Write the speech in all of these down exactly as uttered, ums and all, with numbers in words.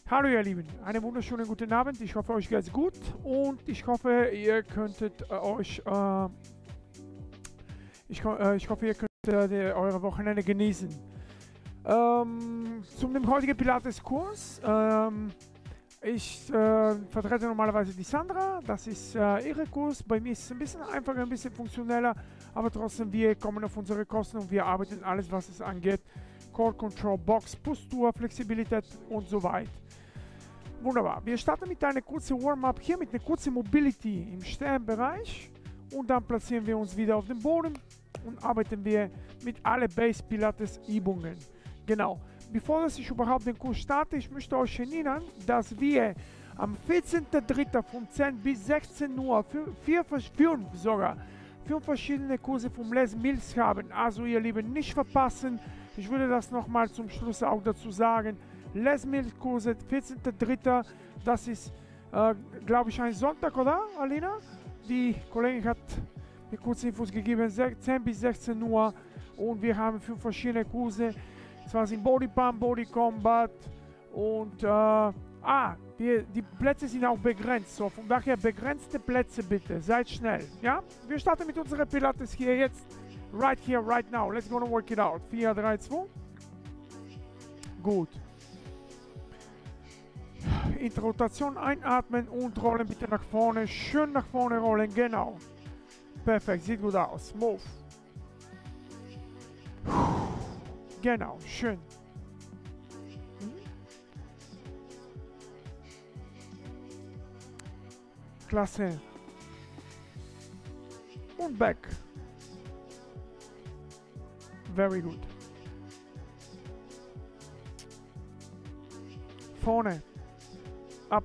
Hallo ihr Lieben, einen wunderschönen guten Abend. Ich hoffe, euch geht's gut und ich hoffe, ihr könntet äh, euch, äh, ich, äh, ich hoffe, ihr könnt äh, die, eure Wochenende genießen. Ähm, zum dem heutigen Pilates-Kurs. Ähm, ich äh, vertrete normalerweise die Sandra, das ist äh, ihre Kurs. Bei mir ist es ein bisschen einfacher, ein bisschen funktioneller, aber trotzdem, wir kommen auf unsere Kosten und wir arbeiten alles, was es angeht. Core Control, Box, Postur, Flexibilität und so weiter. Wunderbar. Wir starten mit einer kurzen Warm-up hier, mit einer kurzen Mobility im Sternbereich und dann platzieren wir uns wieder auf den Boden und arbeiten wir mit allen Base Pilates Übungen. Genau. Bevor dass ich überhaupt den Kurs starte, ich möchte euch erinnern, dass wir am vierzehnten dritten von zehn bis sechzehn Uhr für, vier, fünf sogar fünf verschiedene Kurse vom Les Mills haben. Also ihr Lieben, nicht verpassen. Ich würde das nochmal zum Schluss auch dazu sagen. Les Mills Kurse, vierzehnten dritten Das ist, äh, glaube ich, ein Sonntag, oder, Alina? Die Kollegin hat mir kurze Infos gegeben, zehn bis sechzehn Uhr. Und wir haben fünf verschiedene Kurse. Zwar sind Body Pump, Body Combat und, äh, ah, die, die Plätze sind auch begrenzt. So, von daher begrenzte Plätze bitte. Seid schnell, ja? Wir starten mit unserer Pilates hier jetzt. Right here, right now. Let's go and work it out. vier, drei, zwei. Gut. In der Rotation einatmen und rollen bitte nach vorne. Schön nach vorne rollen, genau. Perfekt, sieht gut aus. Move. Genau, schön. Klasse. Und back. Very good. Vorne. Ab.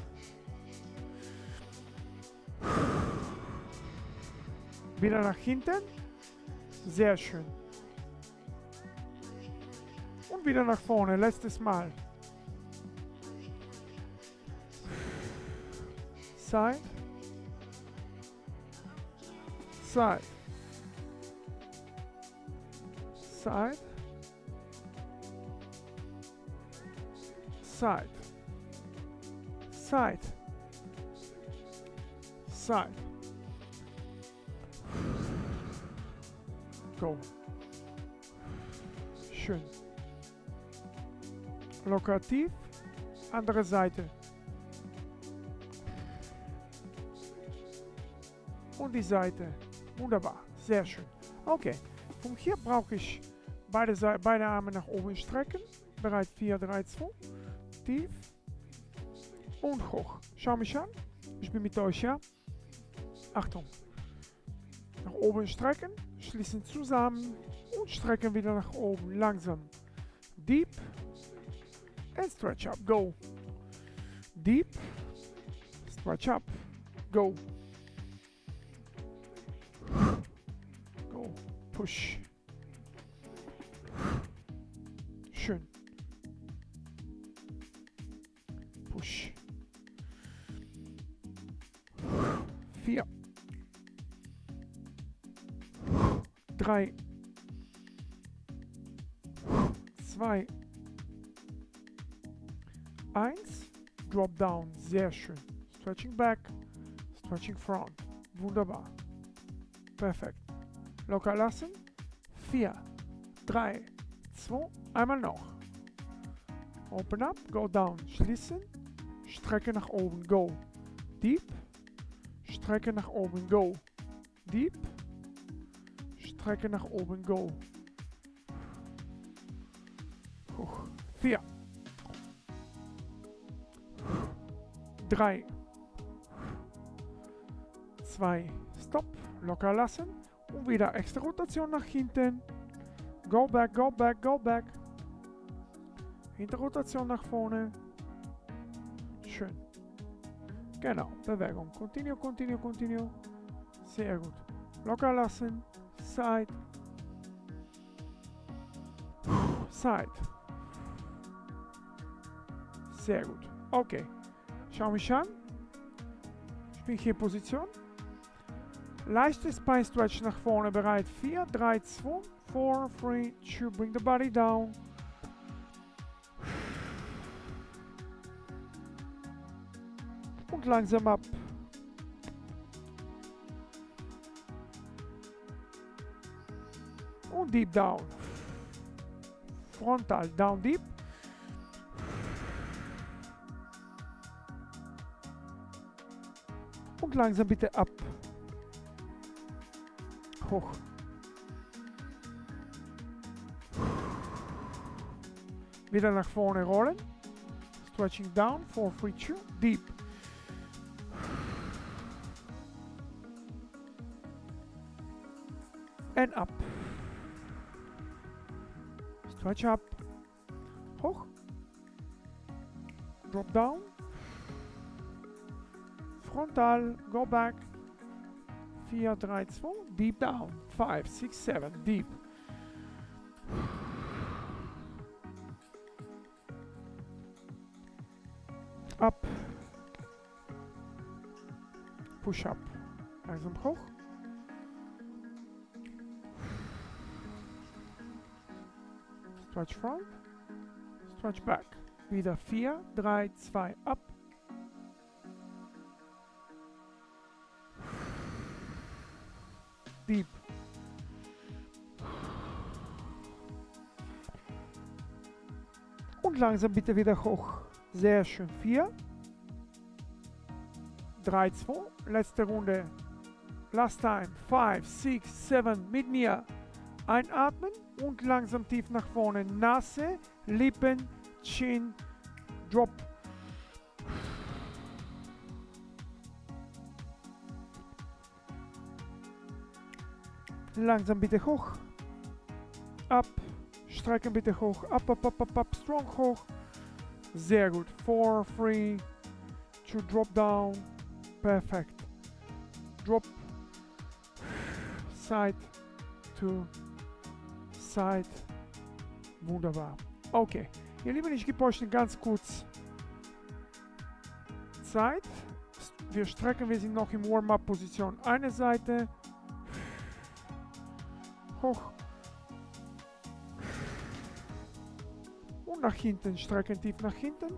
Wieder nach hinten. Sehr schön. Und wieder nach vorne. Letztes Mal. Side. Side. Side. Side. Side. Side. Go. Schön. Locker tief. Andere Seite. Und die Seite. Wunderbar. Sehr schön. Okay. Von hier brauche ich beide, beide Arme nach oben strecken. Bereit. vier, drei, zwei. Tief. Und hoch. Schau mich an. Ich bin mit euch, ja? Achtung. Nach oben strecken. Schließen zusammen. Und strecken wieder nach oben. Langsam. Deep. And stretch up. Go. Deep. Stretch up. Go. Go. Push. Schön. Push. Vier. Drei. Zwei. Eins. Drop down. Sehr schön. Stretching back. Stretching front. Wunderbar. Perfekt. Locker lassen. Vier. Drei. Zwei. Einmal noch. Open up. Go down. Schließen. Strecke nach oben. Go. Deep. Strecke nach oben. Go. Deep. Strecke nach oben. Go. Hoch. Vier. Drei. Zwei. Stop. Locker lassen. Und wieder extra Rotation nach hinten. Go back, go back, go back. Hinterrotation nach vorne. Schön. Genau, Bewegung. Continue, continue, continue. Sehr gut. Locker lassen. Side. Side. Sehr gut. Okay. Schau mich an. Ich bin hier in Position. Leichtes Spine Stretch nach vorne. Bereit. vier, drei, zwei, vier, drei, zwei. Bring the body down. Und langsam ab. Und deep down. Frontal, down deep. Und langsam bitte ab. Hoch. Wieder nach vorne rollen. Stretching down, four, three, two, deep. And up. Stretch up. Hoch. Drop down. Frontal, go back. four, three, two, deep down. five, six, seven, deep. Up. Push up. Langsam hoch. Stretch front. Stretch back. Wieder four, three, two, up. Deep. Und langsam bitte wieder hoch. Sehr schön. vier, drei, zwei. Letzte Runde. Last time. five, six, seven. Mit mir. Einatmen und langsam tief nach vorne. Nase, Lippen, Chin, Drop. Langsam bitte hoch. Ab. Strecken bitte hoch. Up, up, up, up, up. Strong hoch. Sehr gut. four, three, two, drop down. Perfekt. Drop. Side, to, side. Wunderbar. Okay. Ihr Lieben, ich gebe euch ganz kurz Zeit. Wir strecken, wir sind noch im Warm-up-Position. Eine Seite. Hoch. Und nach hinten, strecken tief nach hinten.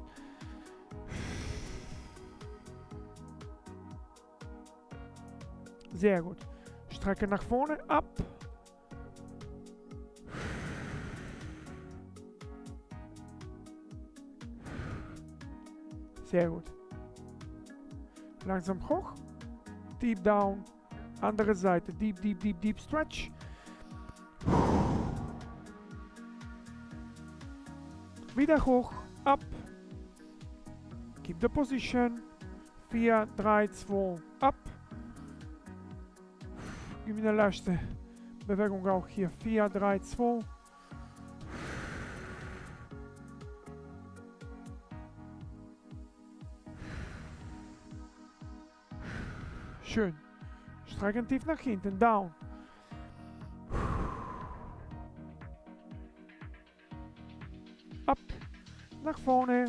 Sehr gut. Strecken nach vorne, ab. Sehr gut. Langsam hoch. Deep down. Andere Seite. Deep, deep, deep, deep stretch. Wieder hoch, up. Keep the position. four, three, two, up. Gib mir eine leichte Bewegung auch hier. four, three, two. Schön. Strecken tief nach hinten. Down. Ab. Nach vorne.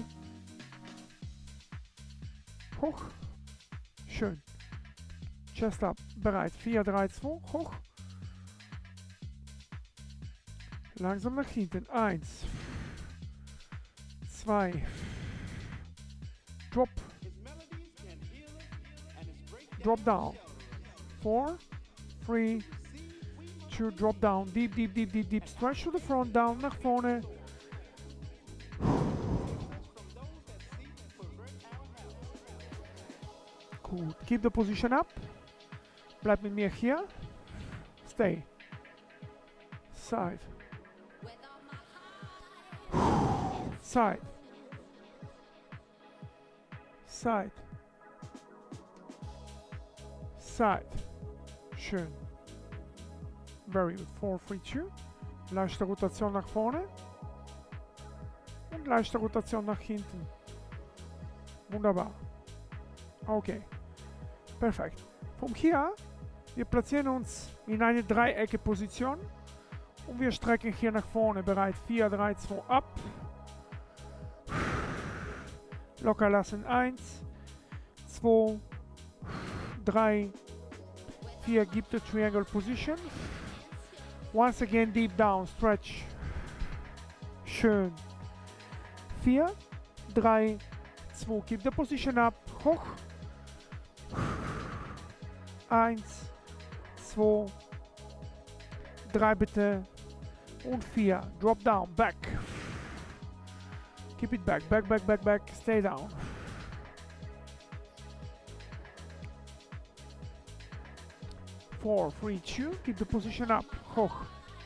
Hoch. Schön. Chest up. Bereit. four, three, two. Hoch. Langsam nach hinten. Eins. Zwei. Drop. Drop down. Four, three, two, drop down. Deep, deep, deep, deep, deep. Stretch to the front, down, nach vorne. Gut. Keep the position up. Bleib mit mir hier. Stay. Side. Side. Side. Side. Schön. Very good. four, three, two. Leichte Rotation nach vorne. Und leichte Rotation nach hinten. Wunderbar. Okay. Perfekt. Von hier, wir platzieren uns in eine Dreiecke-Position. Und wir strecken hier nach vorne. Bereit. four, three, two, ab. Locker lassen. eins, zwei, drei, four, keep the triangle position. Once again, deep down, stretch. Schön. four, three, two, keep the position up. Hoch. Eins, zwei, drei bitte. Und vier. Drop down, back. Keep it back, back, back, back, back. Stay down. Four, three, two. Keep the position up. Hoch.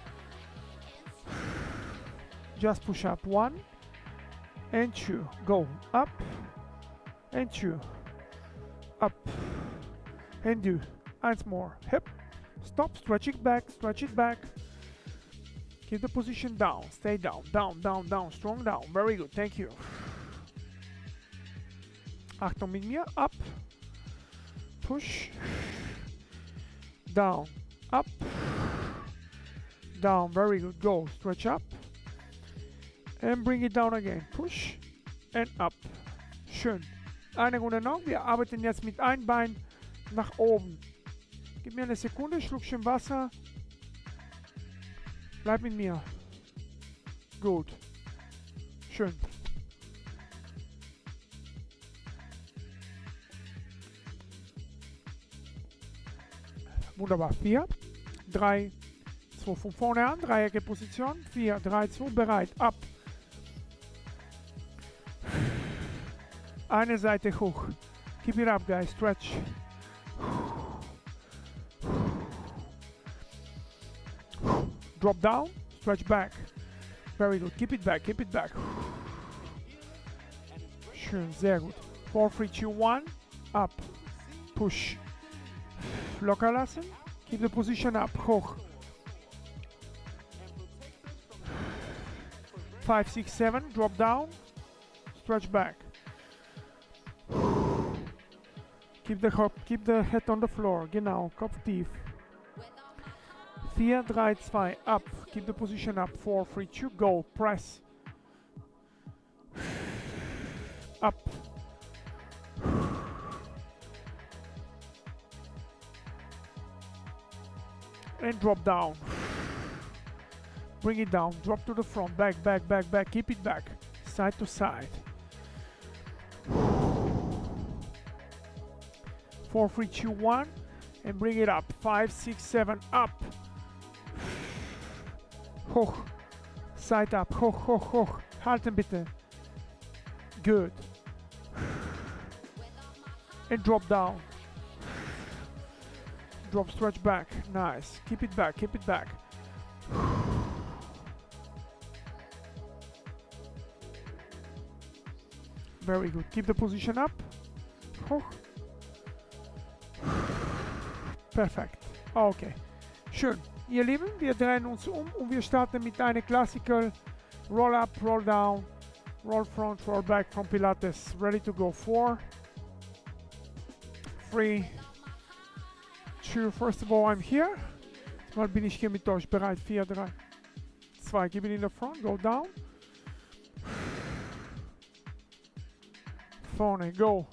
Just push up. One and two. Go up and two. Up and do. Eins more. Hip. Stop. Stretch it back. Stretch it back. Keep the position down. Stay down. Down, down, down. Strong down. Very good. Thank you. Achtung mit mir. Up. Push. Down. Up. Down. Very good. Go. Stretch up. And bring it down again. Push. And up. Schön. Eine Runde noch. Wir arbeiten jetzt mit einem Bein nach oben. Gib mir eine Sekunde. Schluckchen Wasser. Bleib mit mir. Gut. Schön. Wunderbar. vier, drei, zwei, von vorne an. Dreiecke Position. vier, drei, zwei, bereit. Ab. Eine Seite hoch. Keep it up, guys. Stretch. Drop down. Stretch back. Very good. Keep it back. Keep it back. Schön. Sehr gut. four, three, two, one. Up. Push. Locker lassen. Keep the position up. Hoch. five, six, seven. Drop down. Stretch back. Keep the, hop, keep the head on the floor. Genau. Kopf tief. four, three, two. Up. Keep the position up. four, three, two. Go. Press. Up. And drop down. Bring it down. Drop to the front. Back, back, back, back. Keep it back. Side to side. four, three, two, one. And bring it up. five, six, seven. Up. Hoch. Side up. Hoch, hoch, hoch. Halten bitte. Good. And drop down. Drop, stretch back. Nice. Keep it back. Keep it back. Very good. Keep the position up. Hoch. Perfekt. Okay. Schön. Ihr Lieben, wir drehen uns um und wir starten mit einer Classical Roll Up, Roll Down, Roll Front, Roll Back from Pilates. Ready to go. Four, three, two. First of all, I'm here. Mal bin ich hier mit euch bereit. Vier, drei, zwei. Keep it in the front. Go down. Vorne. Go.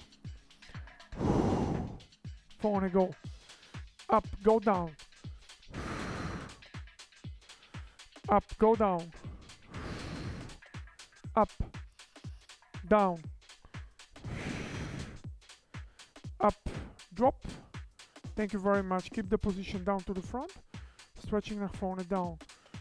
Vorne. Go. Up, go down. Up, go down. Up, down. Up, drop. Thank you very much. Keep the position down to the front. Stretching nach vorne, down.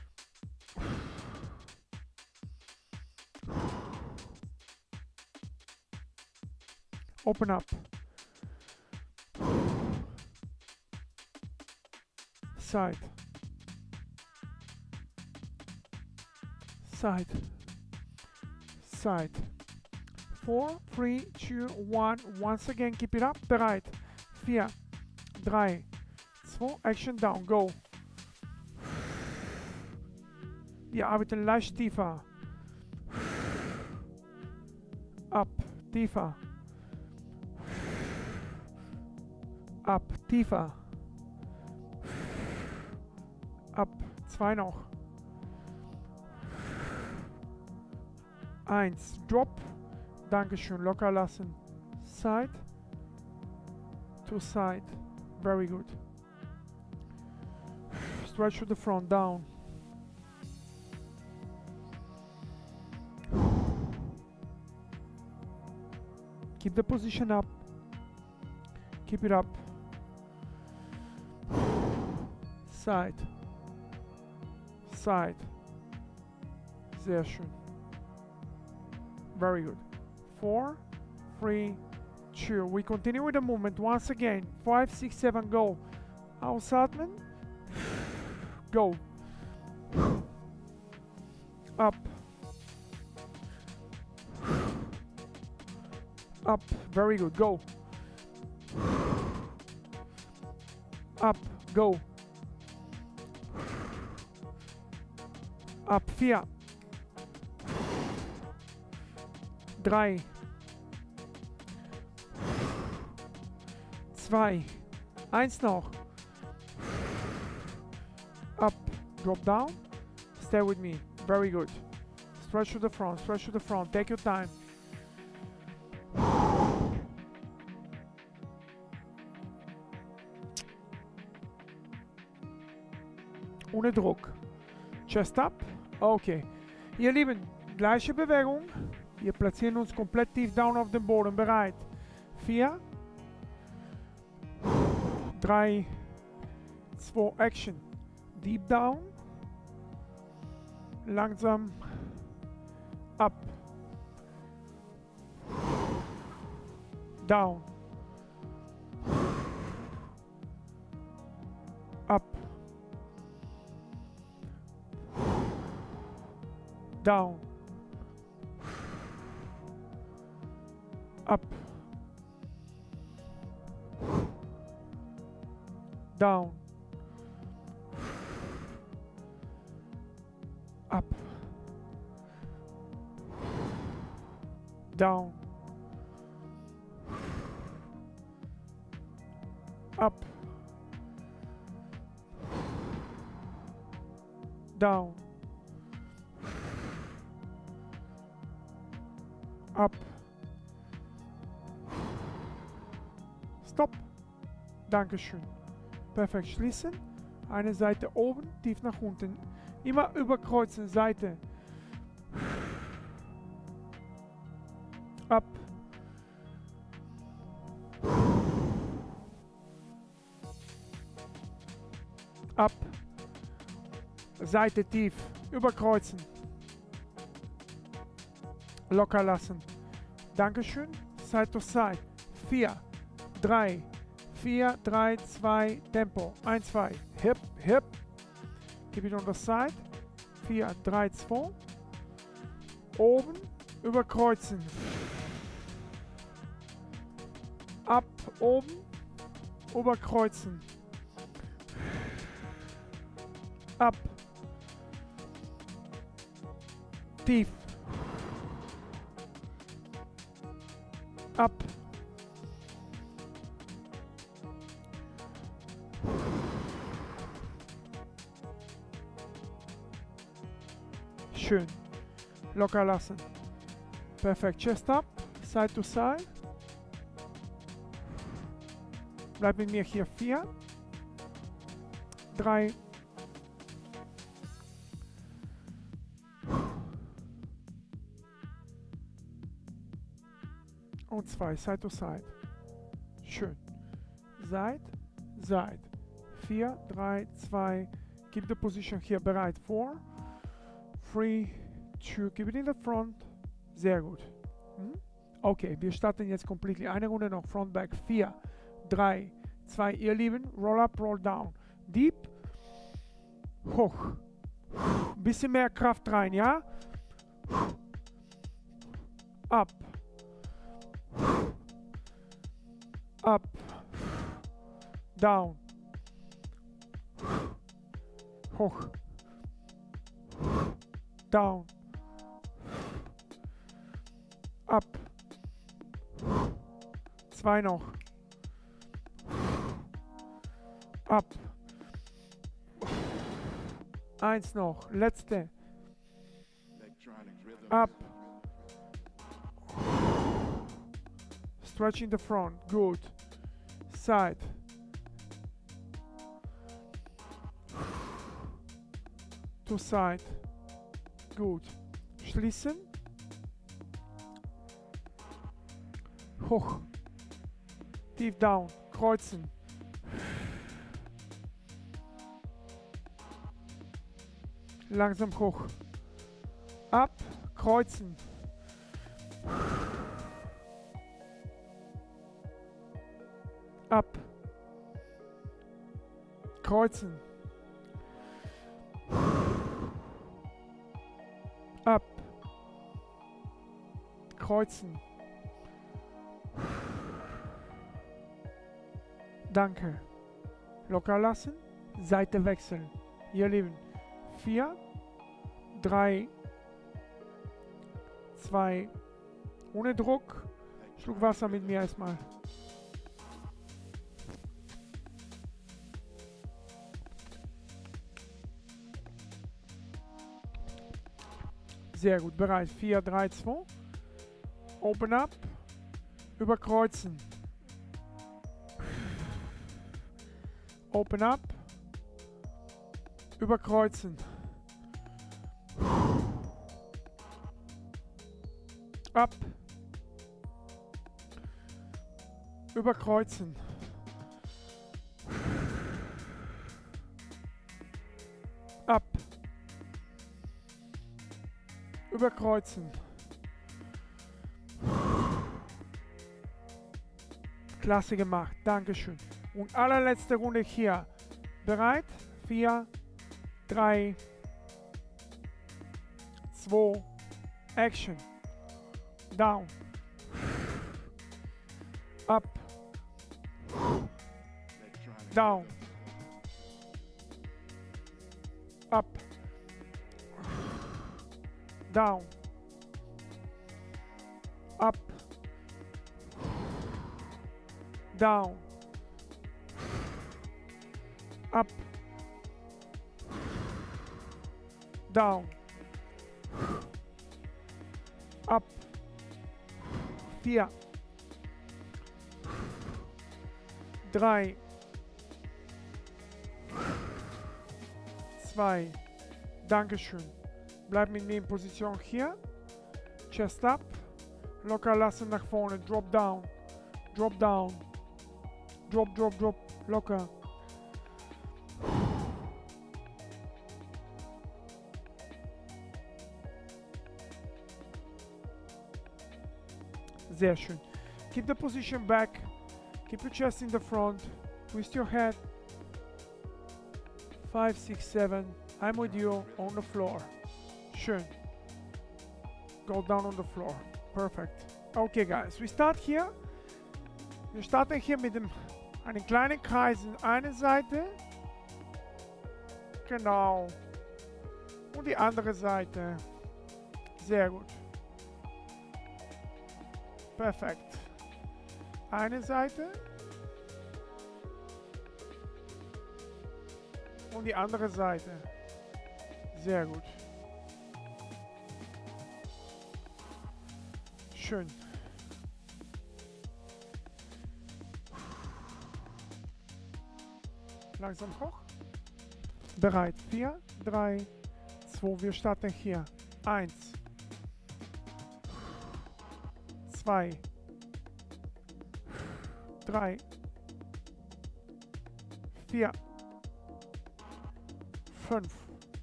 Open up. Side. Side. Side. Four, three, two, one. Once again, keep it up. Bereit. Vier, drei, zwei. Action down. Go. Wir arbeiten leicht tiefer. Up. Tiefer. Up. Tiefer. Up. Zwei noch. Eins. Drop. Dankeschön. Locker lassen. Side. To side. Very good. Stretch to the front. Down. Keep the position up. Keep it up. Side. Side. Sehr schön. Very good. Four, three, two. We continue with the movement once again. Five, six, seven, go. Ausatmen. Go. Up. Up. Very good. Go. Up. Go. Up. Vier. Drei. Zwei. Eins noch. Up. Drop down. Stay with me. Very good. Stretch to the front. Stretch to the front. Take your time. Ohne Druck. Chest up. Okay. Ihr Lieben, gleiche Bewegung. Wir platzieren uns komplett tief down auf dem Boden. Bereit. Vier. Drei. Zwei. Action. Deep down. Langsam. Up. Down. Up. Down. Up. Down. Up. Down. Up. Down. Up. Stop. Dankeschön. Perfekt. Schließen. Eine Seite oben, tief nach unten. Immer überkreuzen. Seite. Up. Up. Seite tief. Überkreuzen. Locker lassen. Dankeschön. Side to side. Vier. Drei. Vier. Drei. Zwei. Tempo. Eins, zwei. Hip. Hip. Keep it on the side. Vier. Drei. Zwei. Oben. Überkreuzen. Ab. Oben. Überkreuzen. Ab. Tief. Ab. Schön. Locker lassen. Perfekt. Chest up. Side to side. Bleib mit mir hier. Vier. Drei. Und zwei. Side to side. Schön. Side. Side. Vier. Drei. Zwei. Keep the position hier bereit. Four. Three. Two. Keep it in the front. Sehr gut. Hm? Okay, wir starten jetzt completely. Eine Runde noch. Front, back. Vier. Drei. Zwei. Ihr Lieben. Roll up, roll down. Deep. Hoch. Bisschen mehr Kraft rein, ja? Up. Up. Down. Hoch. Down. Up. Zwei noch. Up. Eins noch. Letzte. Up. Stretch in the front. Good. Side. To side. Gut. Schließen. Hoch. Tief down. Kreuzen. Langsam hoch. Ab, kreuzen. Ab. Kreuzen. Ab. Kreuzen. Danke. Locker lassen. Seite wechseln. Ihr Lieben. vier, drei, zwei, ohne Druck. Schluck Wasser mit mir erstmal. Sehr gut, bereit. vier, drei, zwei. Open up. Überkreuzen. Open up. Überkreuzen. Ab. Überkreuzen. Ab. Überkreuzen. Klasse gemacht. Dankeschön. Und allerletzte Runde hier. Bereit? vier, drei, zwei, Action. Down. Up. Down. Up. Down. Up. Down. Up. Down. Up. vier. drei. zwei. Dankeschön. Bleib mit mir in Position hier. Chest up. Locker lassen nach vorne. Drop down. Drop down. Drop, drop, drop. Locker. Sehr schön. Keep the position back. Keep your chest in the front. Twist your head. five, six, seven. I'm with you on the floor. Schön. Go down on the floor. Perfect. Okay, guys. We start here. Wir starten hier mit dem, einem kleinen Kreis in eine Seite. Genau. Und die andere Seite. Sehr gut. Perfekt. Eine Seite. Und die andere Seite. Sehr gut. Schön. Langsam hoch. Bereit. vier, drei, zwei. Wir starten hier. eins. zwei. drei. vier. fünf.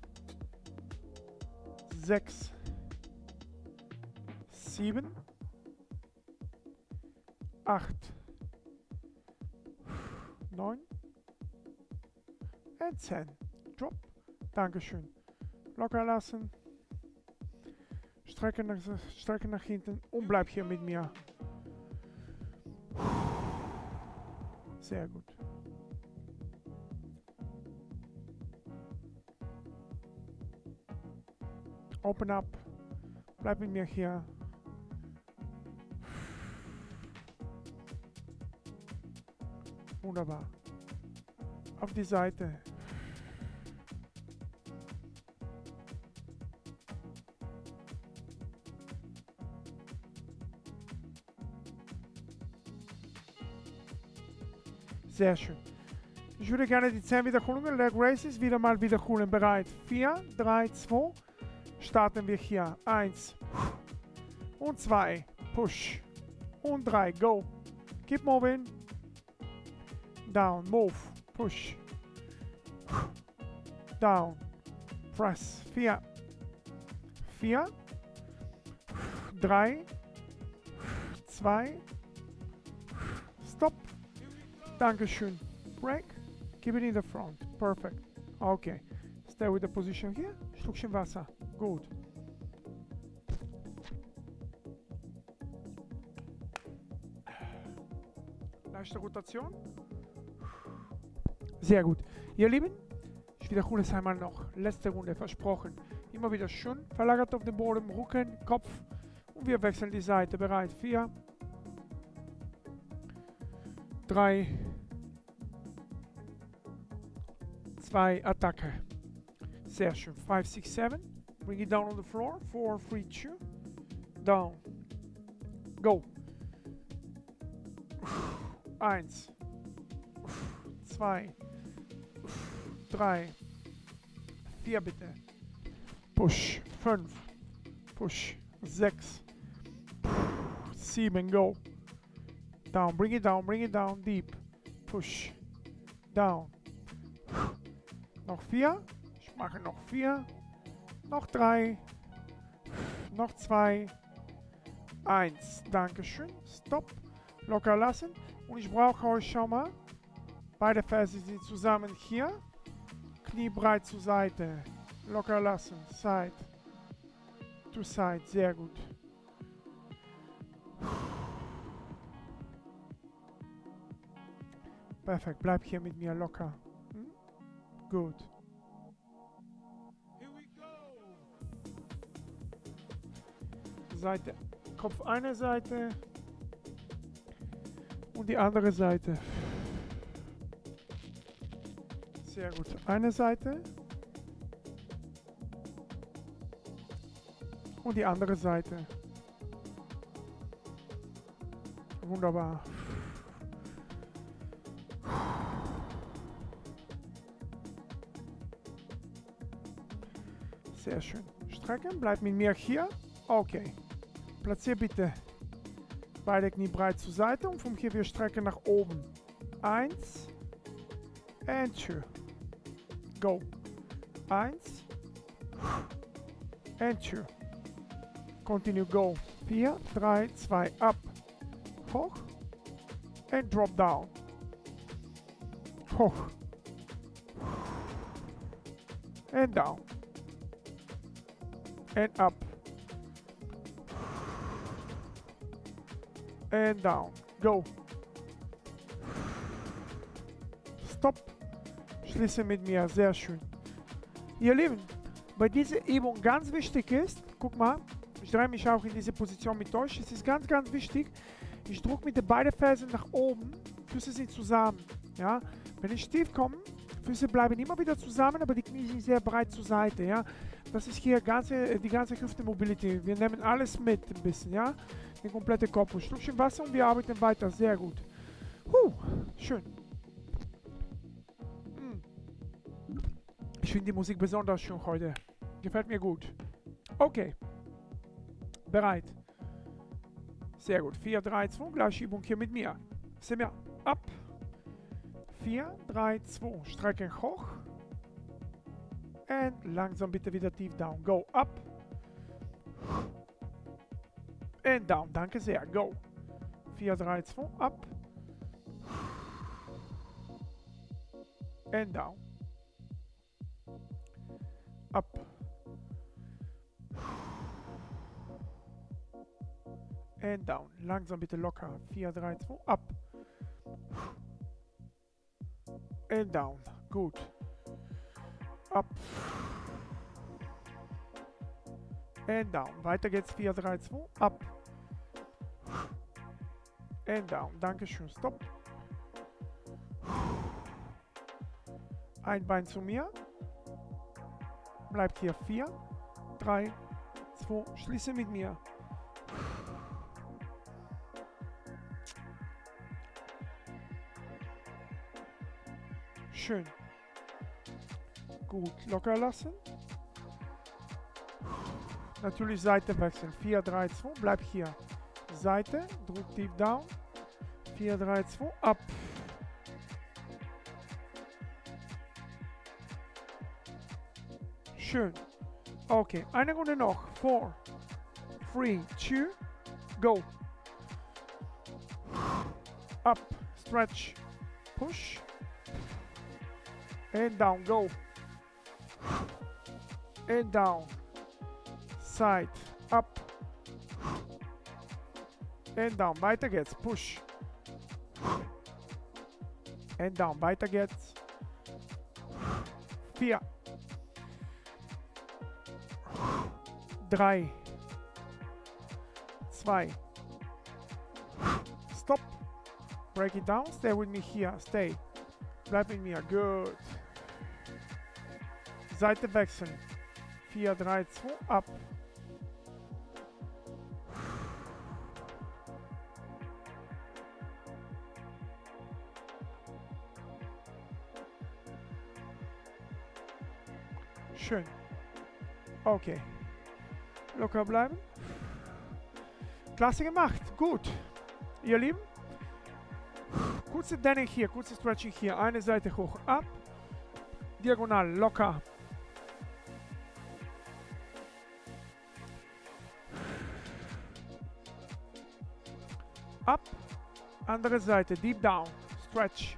sechs. sieben. acht. neun. Und zehn. Drop. Dankeschön. Locker lassen. Strecken nach, strecken nach hinten und bleib hier mit mir. Sehr gut. Open up. Bleib mit mir hier. Wunderbar. Auf die Seite. Sehr schön. Ich würde gerne die zehn Wiederholungen, Leg Raises, wieder mal wiederholen. Bereit? vier, drei, zwei. Starten wir hier. eins. Und zwei. Push. Und drei. Go. Keep moving. Down. Move. Push. Down. Press. vier. vier. drei. zwei. Stop. Dankeschön. Break. Keep it in the front. Perfect. Okay. Stay with the position here. Schluckchen Wasser. Gut. Leichte Rotation. Sehr gut. Ihr Lieben, ich wiederhole es einmal noch. Letzte Runde, versprochen. Immer wieder schön. Verlagert auf den Boden, Rücken, Kopf. Und wir wechseln die Seite. Bereit. vier. drei. zwei. Attacke. Sehr schön. five, six, seven. Bring it down on the floor. four, three, two. Down. Go. eins. zwei. drei. vier bitte. Push. fünf. Push. sechs. sieben. Go. Down. Bring it down. Bring it down. Deep. Push. Down. Noch vier. Ich mache noch vier. Noch drei. Noch zwei. Eins. Dankeschön. Stop. Locker lassen. Und ich brauche euch schon mal. Beide Ferse sind zusammen hier. Knie breit zur Seite. Locker lassen. Side. To side. Sehr gut. Perfekt. Bleib hier mit mir locker. Hm? Gut. Seite. Kopf eine Seite. Und die andere Seite. Sehr gut. Eine Seite. Und die andere Seite. Wunderbar. Sehr schön. Strecken. Bleib mit mir hier. Okay. Platzier bitte beide Knie breit zur Seite und von hier wir strecken nach oben. Eins. And two. Go. Eins. And two. Continue. Go. Vier, drei, zwei. Up. Hoch. And drop down. Hoch. And down. And up. And down. Go. Stop. Schließe mit mir. Sehr schön. Ihr Lieben, bei dieser Übung ganz wichtig ist, guck mal, ich drehe mich auch in diese Position mit euch. Es ist ganz, ganz wichtig. Ich drücke mit den beiden Fersen nach oben. Füße sind zusammen. Ja? Wenn ich tief komme, Füße bleiben immer wieder zusammen, aber die Knie sind sehr breit zur Seite. Ja? Das ist hier ganze, die ganze Hüfte-Mobility. Wir nehmen alles mit ein bisschen. Ja? Den kompletten Kopf. Ein Schluckchen Wasser und wir arbeiten weiter. Sehr gut. Huh, schön. Hm. Ich finde die Musik besonders schön heute. Gefällt mir gut. Okay. Bereit. Sehr gut. vier, drei, zwei. Gleiche Übung hier mit mir. Sind wir ab. vier, drei, zwei. Strecken hoch. Und langsam bitte wieder tief down. Go. Up. And down. Danke sehr. Go. vier, drei, zwei. Up. And down. Up. And down. Langsam bitte locker. vier, drei, zwei. Up. And down. Gut. Up. And down. Weiter geht's. vier, drei, zwei. Up. And down. Dankeschön. Stop. Ein Bein zu mir. Bleibt hier. vier, drei, zwei. Schließe mit mir. Schön. Gut. Locker lassen. Natürlich Seite wechseln. vier, drei, zwei. Bleib hier. Seite. Drück tief down. vier, drei, zwei. Up. Schön. Okay, eine Runde noch. Four, three, two, go. Up, stretch, push. And down, go. And down. Side, up. And down, weiter geht's. Push. And down, weiter geht's. Vier. Drei. Zwei. Stop. Break it down. Stay with me here. Stay. Bleib in mir. Good. Seite wechseln. Vier, drei, zwei. Ab. Schön. Okay. Locker bleiben. Klasse gemacht. Gut. Ihr Lieben. Kurze Dehnung hier, kurze Stretching hier. Eine Seite hoch, ab. Diagonal, locker. Ab. Andere Seite, deep down. Stretch.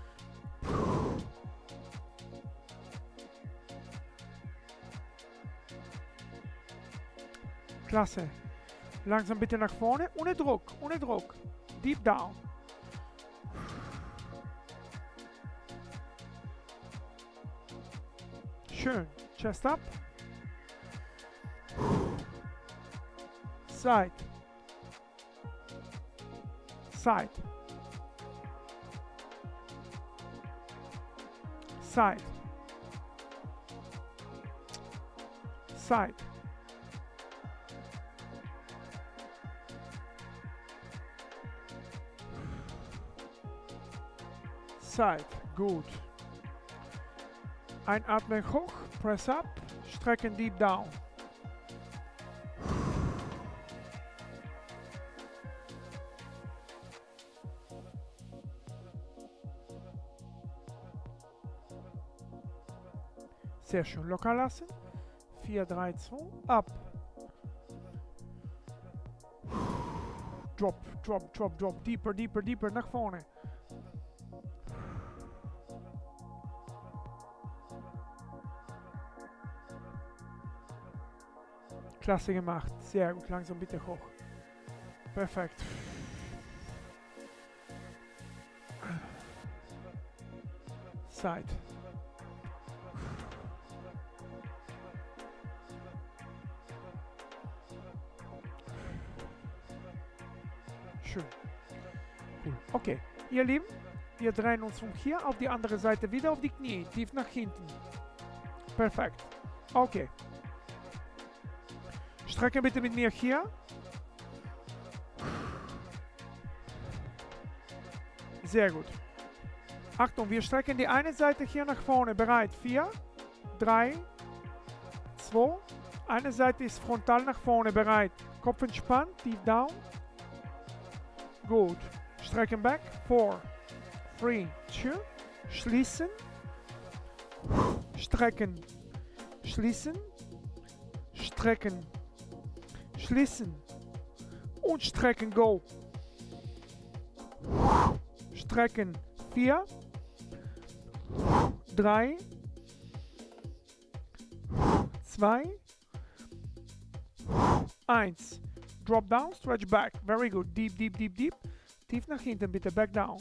Klasse. Langsam bitte nach vorne. Ohne Druck. Ohne Druck. Deep down. Schön. Chest up. Side. Side. Side. Side. Side. Gut. Einatmen hoch. Press up. Strecken deep down. Sehr schön. Locker lassen. vier, drei, zwei. Ab. Drop, drop, drop, drop. Deeper, deeper, deeper. Nach vorne. Klasse gemacht. Sehr gut. Langsam bitte hoch. Perfekt. Side. Schön. Cool. Okay. Ihr Lieben, wir drehen uns von hier auf die andere Seite wieder auf die Knie. Tief nach hinten. Perfekt. Okay. Strecke bitte mit mir hier. Sehr gut. Achtung, wir strecken die eine Seite hier nach vorne. Bereit? vier, drei, zwei. Eine Seite ist frontal nach vorne. Bereit? Kopf entspannt. Deep down. Gut. Strecken back. vier, drei, zwei. Schließen. Strecken. Schließen. Strecken. Schließen. Und strecken. Go. Strecken. vier, drei, zwei, eins. Drop down, stretch back. Very good. Deep, deep, deep, deep. Tief nach hinten bitte. Back down.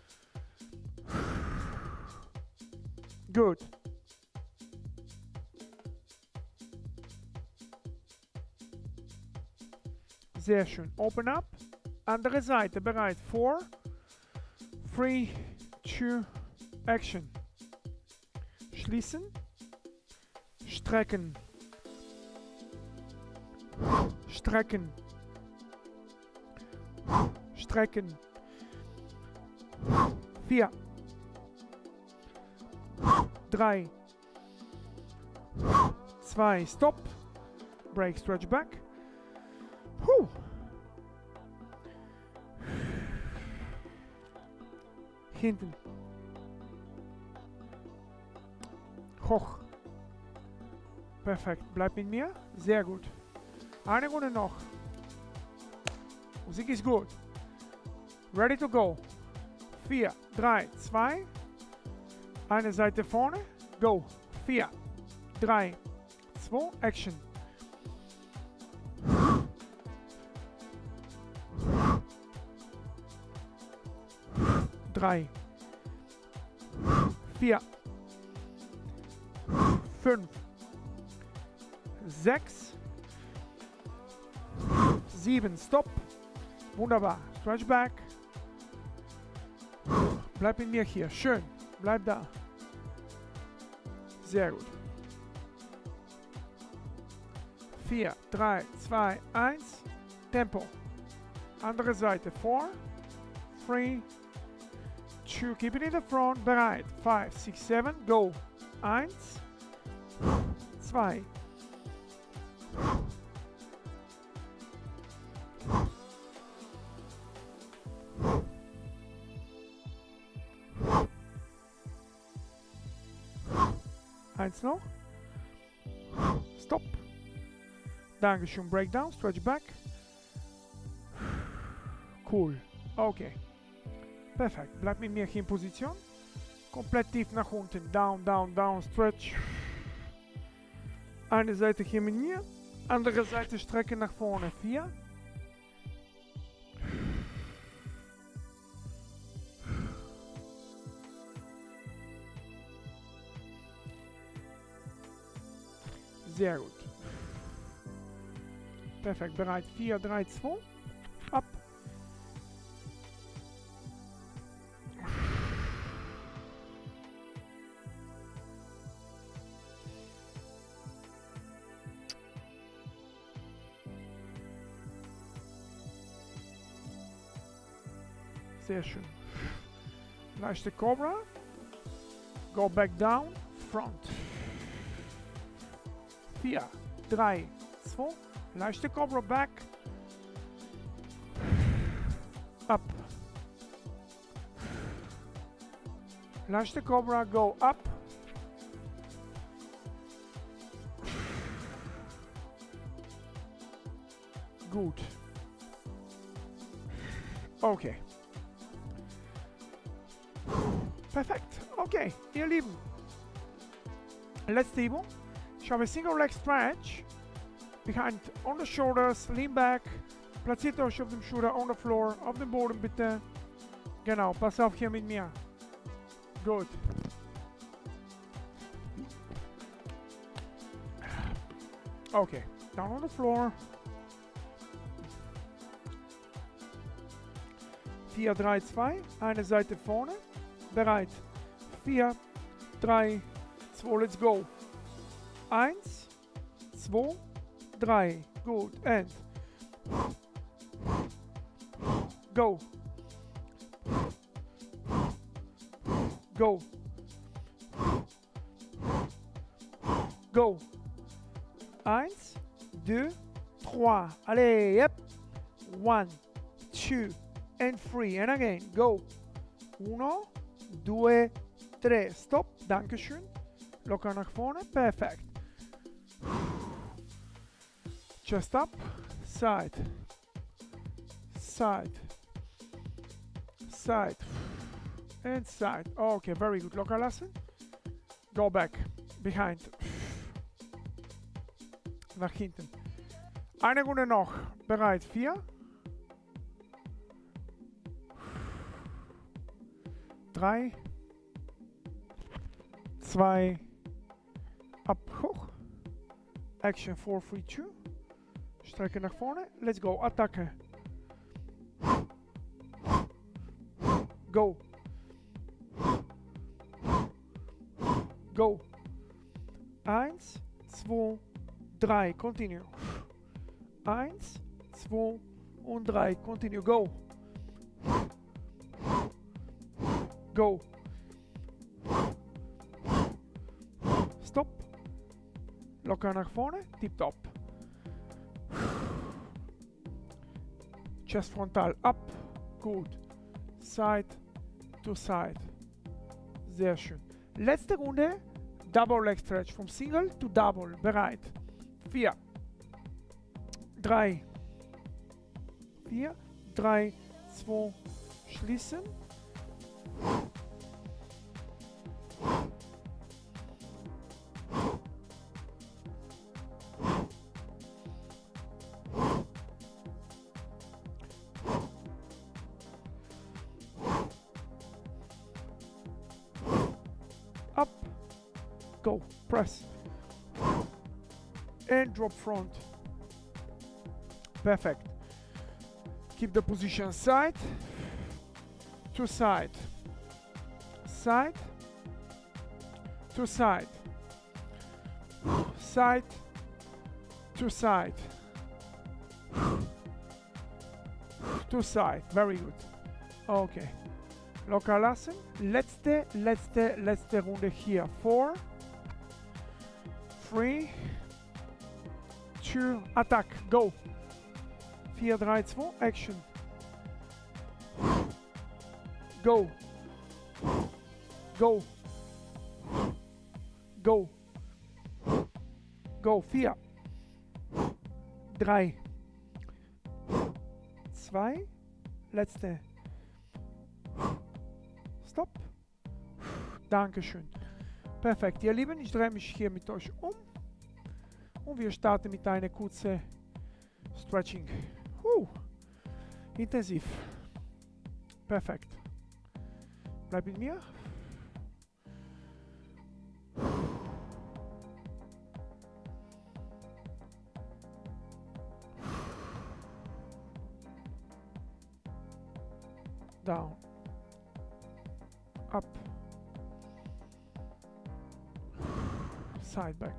Good. Sehr schön. Open up. Andere Seite. Bereit. vier, drei, zwei, Action. Schließen. Strecken. Strecken. Strecken. vier. drei. zwei. Stop. Break, stretch back. Huh. Hinten. Hoch. Perfekt. Bleib mit mir. Sehr gut. Eine Runde noch. Musik ist gut. Ready to go. vier, drei, zwei. Eine Seite vorne. Go. vier, drei, zwei. Action. drei, vier, fünf, sechs, sieben. Stop. Wunderbar. Stretch back. Bleib in mir hier. Schön. Bleib da. Sehr gut. vier, drei, zwei, eins. Tempo. Andere Seite. vier, drei, zwei. Keep it in the front. Bereit. fünf, sechs, sieben. Go. eins, zwei. Eins noch. Stop. Dankeschön. Breakdown. Stretch back. Cool. Okay. Perfekt. Bleib mit mir hier in Position. Komplett tief nach unten. Down, down, down. Stretch. Eine Seite hier mit mir. Andere Seite Strecke nach vorne. vier. Sehr gut. Perfekt. Bereit. vier, drei, zwei. Ab. Sehr schön. Leichte Cobra. Go back down. Front. vier, drei, zwei. Leichte Cobra back. Up. Leichte Cobra. Go up. Gut. Okay. Perfekt. Okay, ihr Lieben. Letzte Übung. Ich habe Single Leg Stretch. Behind on the shoulders, lean back. Platziert euch auf dem Schulter, on the floor, auf dem Boden bitte. Genau, pass auf hier mit mir. Gut. Okay, down on the floor. vier, drei, zwei. Eine Seite vorne. Bereit. vier, drei, zwei. Let's go. eins, zwei, drei. Gut. And. Go. Go. Go. eins, deux, trois. Allez, yep. one, two, and three. And again. Go. uno, due, tre. Stop. Dankeschön. Locker nach vorne. Perfekt. Chest up. Side. Side. Side. And side. Okay, very good. Locker lassen. Go back. Behind. Nach hinten. Eine Runde noch. Bereit. Vier. Drei. Zwei. Ab. Hoch. Action. Four, three, two. Strecke nach vorne. Let's go. Attacke. Go. Go. Eins, zwei, drei. Continue. Eins, zwei und drei. Continue. Go. Go. Stop. Locker nach vorne. Tip-top. Chest frontal up. Gut. Side to side. Sehr schön. Letzte Runde. Double Leg Stretch. Vom Single to Double. Bereit. vier, drei, vier, drei, zwei, schließen. Up, go, press, and drop front. Perfect. Keep the position side to side, side to side, side to side, to side. Very good. Okay. Locker lassen. Letzte, letzte, letzte Runde hier. Four, three, two, attack, go. vier, drei, zwei, action. Go. Go. Go. Go. vier, drei, zwei, letzte. Stop. Dankeschön. Perfekt, ihr Lieben, ich drehe mich hier mit euch um und wir starten mit einer kurzen Stretching. Uh, intensiv. Perfekt. Bleib mit mir. Down. Up. Side back.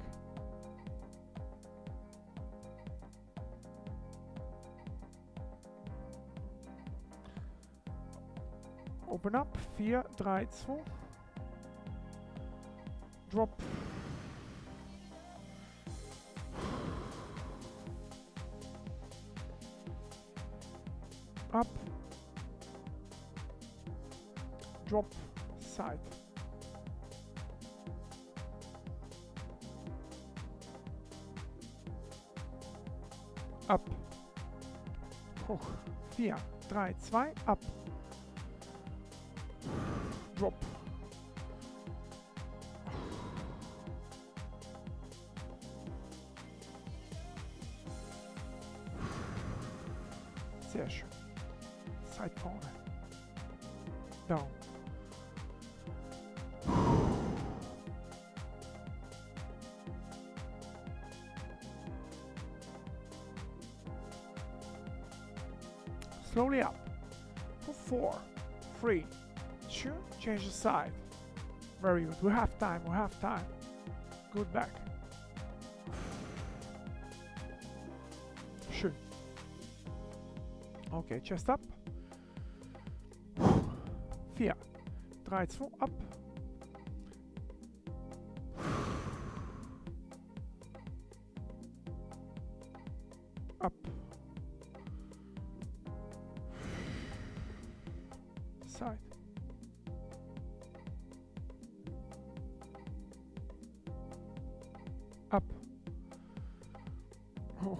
Open up. vier, drei, zwei. Drop. Up. Drop. Side. Up. Hoch. vier, drei, zwei. Up. Drop. Sehr schön. Side vorne. Down. Slowly up. For four, three, two, change the side. Very good. We have time. We have time. Good back. Schön. Okay, chest up. vier, drei, zwei, up. Up. Side. Up. Hoch.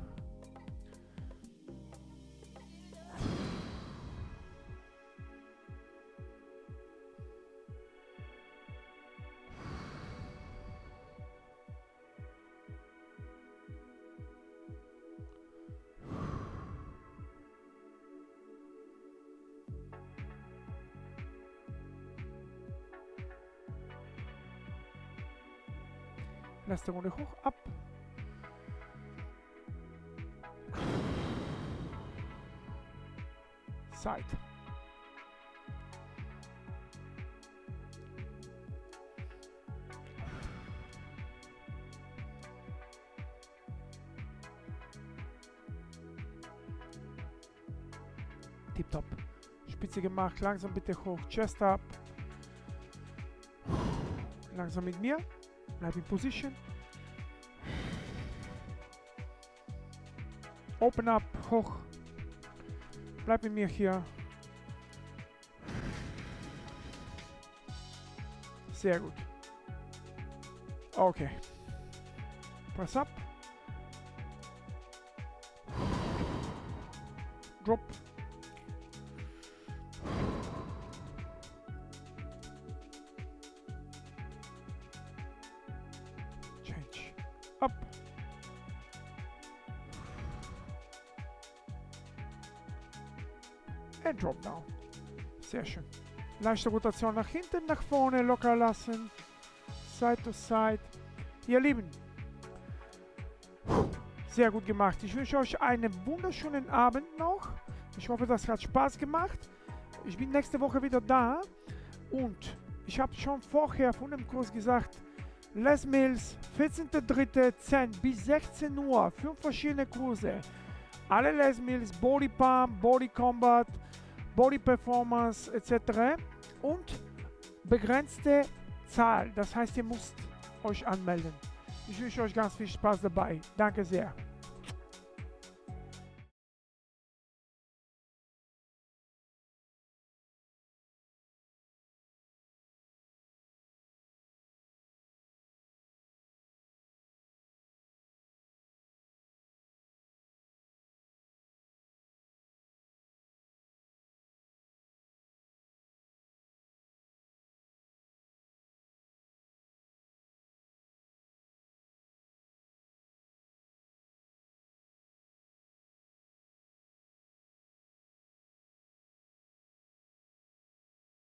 Letzte Runde hoch, ab. Side. Tipptopp. Spitze gemacht, langsam bitte hoch, Chest up. Langsam mit mir. Bleib in Position. Open up, hoch. Bleib mit mir hier. Sehr gut. Okay. Press up. Drop. Change. Up. And drop down. Sehr schön. Leichte Rotation nach hinten, nach vorne, locker lassen. Side to side. Ihr Lieben, sehr gut gemacht. Ich wünsche euch einen wunderschönen Abend noch. Ich hoffe, das hat Spaß gemacht. Ich bin nächste Woche wieder da. Und ich habe schon vorher von dem Kurs gesagt, Les Mills, vierzehnter dritter zehn bis sechzehn Uhr, fünf verschiedene Kurse. Alle Les Mills, Body Pump, Body Combat, Body Performance et cetera. Und begrenzte Zahl. Das heißt, ihr müsst euch anmelden. Ich wünsche euch ganz viel Spaß dabei. Danke sehr.